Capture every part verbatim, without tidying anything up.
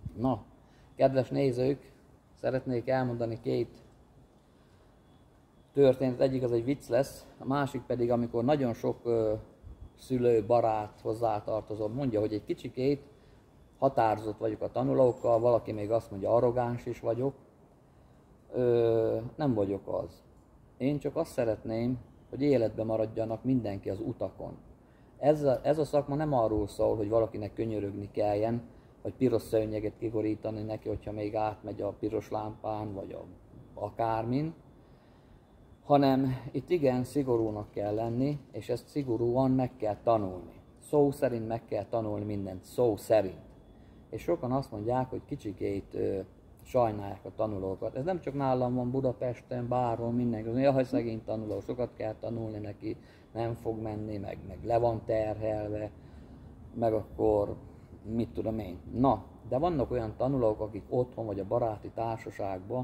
Na, kedves nézők, szeretnék elmondani két történet. Egyik az egy vicc lesz, a másik pedig, amikor nagyon sok ö, szülő, barát, hozzátartozó mondja, hogy egy kicsikét határozott vagyok a tanulókkal, valaki még azt mondja, arrogáns is vagyok. Ö, nem vagyok az. Én csak azt szeretném, hogy életben maradjanak mindenki az utakon. Ez a, ez a szakma nem arról szól, hogy valakinek könyörögni kelljen, vagy piros szőnyeget kigorítani neki, hogyha még átmegy a piros lámpán, vagy a, akármin, hanem itt igen szigorúnak kell lenni, és ezt szigorúan meg kell tanulni. Szó szerint meg kell tanulni mindent, szó szerint. És sokan azt mondják, hogy kicsikét ö, sajnálják a tanulókat. Ez nem csak nálam van, Budapesten, bárhol, mindenki. Jaj, szegény tanuló, sokat kell tanulni neki, nem fog menni, meg, meg le van terhelve, meg akkor mit tudom én. Na, de vannak olyan tanulók, akik otthon vagy a baráti társaságban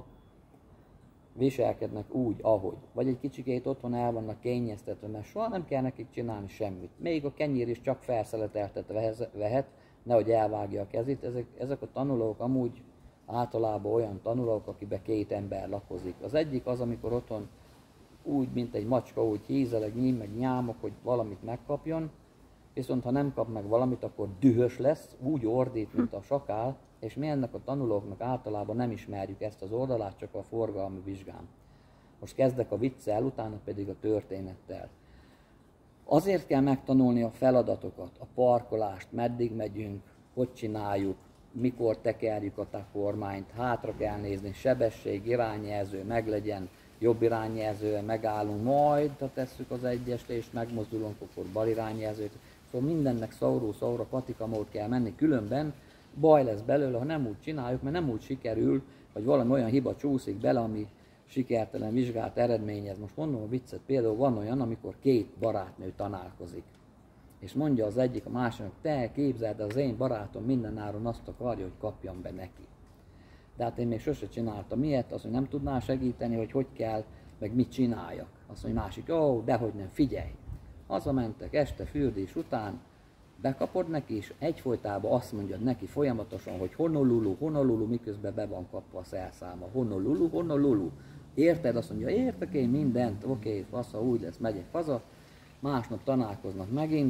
viselkednek úgy, ahogy. Vagy egy kicsikét otthon el vannak kényeztetve, mert soha nem kell nekik csinálni semmit. Még a kenyér is csak felszeleteltet vehet, nehogy elvágja a kezét. Ezek, ezek a tanulók amúgy általában olyan tanulók, akiben két ember lakozik. Az egyik az, amikor otthon úgy, mint egy macska, úgy hízeleg, nyím, meg nyámok, hogy valamit megkapjon, viszont ha nem kap meg valamit, akkor dühös lesz, úgy ordít, mint a sakál, és mi ennek a tanulóknak általában nem ismerjük ezt az oldalát, csak a forgalmi vizsgán. Most kezdek a viccel, utána pedig a történettel. Azért kell megtanulni a feladatokat, a parkolást, meddig megyünk, hogy csináljuk, mikor tekerjük a kormányt, hátra kell nézni, sebesség, irányjelző meglegyen, jobb irányjelzővel megállunk, majd ha tesszük az egyest és megmozdulunk, akkor bal irányjelzőt. Szóval mindennek szóró-szóra patikamód kell menni, különben baj lesz belőle, ha nem úgy csináljuk, mert nem úgy sikerül, vagy valami olyan hiba csúszik bele, ami sikertelen vizsgát eredményez. Most mondom a viccet, például van olyan, amikor két barátnő tanálkozik. És mondja az egyik a másiknak, te képzeld, az én barátom mindenáron azt akarja, hogy kapjam be neki. De hát én még sose csináltam ilyet, azt mondja, nem tudnál segíteni, hogy hogy kell, meg mit csináljak. Azt mondja másik, ó, dehogy nem, figyelj. Hazamentek este fürdés után, bekapod neki, és egyfolytában azt mondjad neki folyamatosan, hogy Honolulu, Honolulu, miközben be van kapva a szerszáma. Honolulu, Honolulu. Érted? Azt mondja, értek én mindent, oké, fasza, úgy lesz, megyek haza. Másnap találkoznak megint,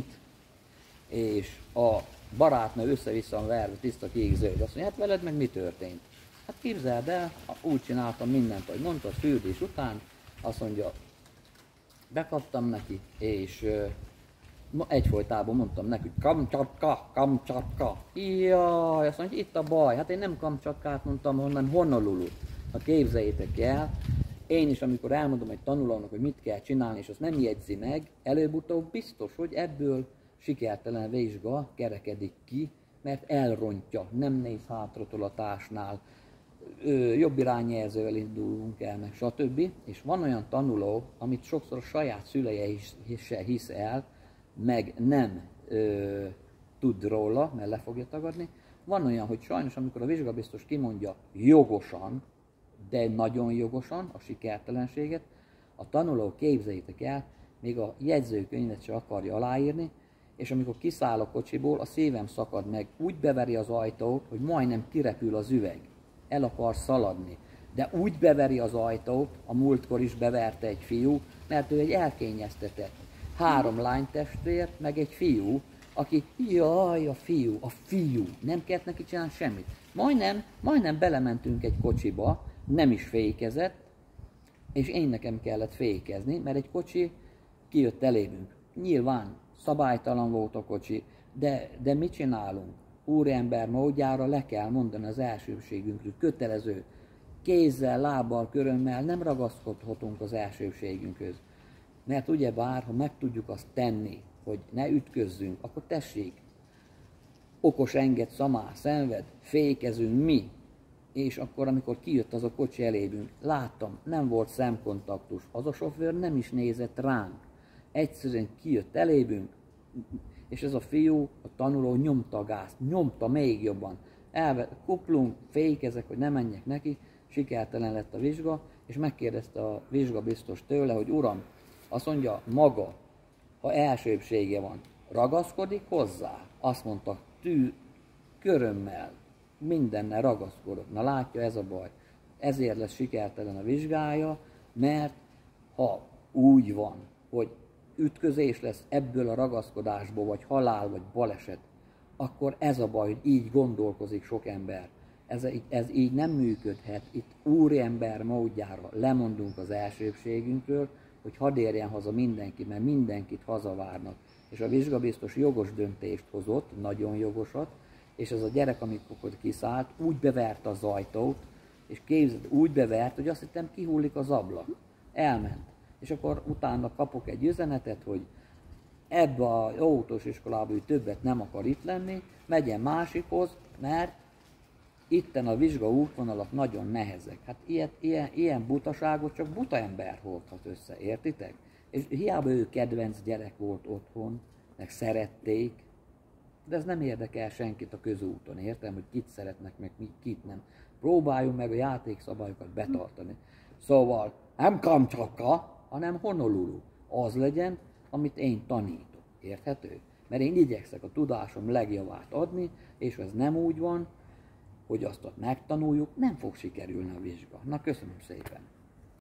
és a barátnő össze-vissza van verve, tiszta kék zöld. Azt mondja, hát veled meg mi történt? Hát képzeld el, úgy csináltam mindent, ahogy mondtad, fürdés után, azt mondja, bekaptam neki, és uh, egyfolytában mondtam neki, hogy Kamcsatka, Kamcsatka. Jaj, azt mondja, itt a baj. Hát én nem Kamcsatkát mondtam, hanem Honolulu. Ha képzeljétek el, én is, amikor elmondom egy tanulónak, hogy mit kell csinálni, és azt nem jegyzi meg, előbb-utóbb biztos, hogy ebből sikertelen vizsga kerekedik ki, mert elrontja, nem néz hátratolatásnál, jobb irányjelzővel indulunk el, meg stb. És van olyan tanuló, amit sokszor a saját szüleje is, se hisz el, meg nem ö, tud róla, mert le fogja tagadni. Van olyan, hogy sajnos, amikor a vizsgabiztos kimondja jogosan, de nagyon jogosan a sikertelenséget, a tanuló, képzeljétek el, még a jegyzőkönyvet se akarja aláírni, és amikor kiszáll a kocsiból, a szívem szakad meg, úgy beveri az ajtót, hogy majdnem kirepül az üveg. El akar szaladni. De úgy beveri az ajtót, a múltkor is beverte egy fiú, mert ő egy elkényeztetett. Három lánytestvért, meg egy fiú, aki, jaj, a fiú, a fiú, nem kellett neki csinálni semmit. Majdnem, majdnem belementünk egy kocsiba, nem is fékezett, és én nekem kellett fékezni, mert egy kocsi kijött elénünk. Nyilván szabálytalan volt a kocsi, de, de mit csinálunk? Úriember módjára le kell mondani az elsőbségünkről, kötelező. Kézzel, lábbal, körömmel nem ragaszkodhatunk az elsőbségünkhöz. Mert ugyebár, ha meg tudjuk azt tenni, hogy ne ütközzünk, akkor tessék, okos enged, szamár, szenved, fékezünk mi. És akkor, amikor kijött az a kocsi elébünk, láttam, nem volt szemkontaktus, az a sofőr nem is nézett ránk. Egyszerűen kijött elébünk, és ez a fiú, a tanuló nyomta a gázt, nyomta még jobban. Elve, kuplunk, fékezek, hogy ne menjek neki, sikertelen lett a vizsga, és megkérdezte a vizsgabiztos tőle, hogy uram, azt mondja, maga, ha elsőbbsége van, ragaszkodik hozzá? Azt mondta, tű, körömmel. mindennel ragaszkodott. Na látja, ez a baj. Ezért lesz sikertelen a vizsgája, mert ha úgy van, hogy ütközés lesz ebből a ragaszkodásból, vagy halál, vagy baleset, akkor ez a baj, hogy így gondolkozik sok ember. Ez, ez így nem működhet. Itt úriember módjára lemondunk az elsőbségünkről, hogy hadd érjen haza mindenki, mert mindenkit hazavárnak. És a vizsgabiztos jogos döntést hozott, nagyon jogosat, és ez a gyerek, amikor kiszállt, úgy beverte az ajtót, és képzeld, úgy bevert, hogy azt hittem kihullik az ablak. Elment. És akkor utána kapok egy üzenetet, hogy ebbe az autós iskolába ő többet nem akar itt lenni, megyen másikhoz, mert itten a vizsga útvonalak nagyon nehezek. Hát ilyet, ilyen, ilyen butaságot csak buta ember hordhat össze, értitek? És hiába ő kedvenc gyerek volt otthon, meg szerették, de ez nem érdekel senkit a közúton, értem, hogy kit szeretnek, meg kit nem. Próbáljunk meg a játékszabályokat betartani. Szóval nem Kamcsatka, hanem Honolulu. Az legyen, amit én tanítok. Érthető? Mert én igyekszek a tudásom legjavát adni, és ez nem úgy van, hogy azt ott megtanuljuk, nem fog sikerülni a vizsga. Na, köszönöm szépen!